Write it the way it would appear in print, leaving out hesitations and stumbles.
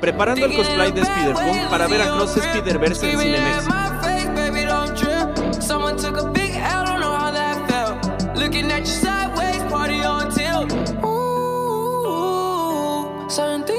preparando el cosplay de Spider-Punk para ver Across Spider-Verse en Cinemex. Looking at you sideways, party on tilt. Ooh, certain things